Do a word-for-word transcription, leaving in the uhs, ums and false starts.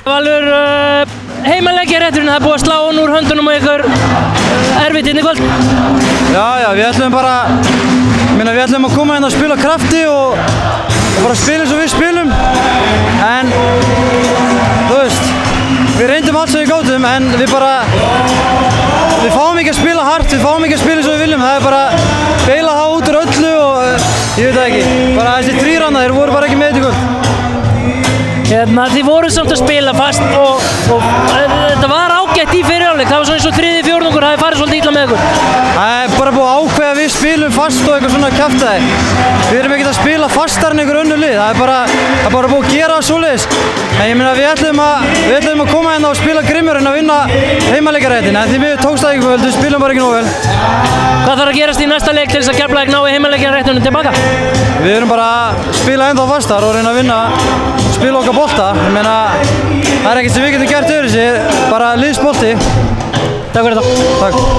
Valur, uh, heimaleikjarétturinn, það er búið að slá hún úr höndunum og ykkur uh, erfitt inn í kvöld. Já, já, við ætlum bara, minna, við ætlum að koma hérna að spila krafti og, og bara spila eins og við spilum. En, þú veist, við reyndum allt sem við gátum, en við bara, við fáum ekki að spila hart, við fáum ekki að spila eins og við viljum. Það er bara beila það út úr öllu og uh, ég veit það ekki, bara þessi þrýranna, þeir voru bara ekki með þetta í kvöld. Hérna, þið voru samt að spila fast og, og þetta var ágætt í fyrirháleik, það var svona eins og þriði fjórðungur, það hefði farið svolítið illa með ykkur. Það er bara búið að ákveða að við spilum fast og eitthvað svona kjaftaði. Við erum ekkert að spila fastar en einhver önnur lið, það er bara, það er bara búið að gera það svoleiðis. En ég meina við ætlum að, við ætlum að koma hérna og spila grimmur en að vinna heimaleikjaréttina, en því við tókst það ekki vel, við spilum bara ekki nógu vel. Hvað þarf að gerast í næsta leik til þess að Keflavík nái heimaleikjaréttunum tilbaka? Við erum bara að spila ennþá fastar og reyna að vinna, spila okkar bolta. Ég meina, það er ekkert sem við getum gert öðruvísi, bara liðsbolti. Takk fyrir þetta. Takk.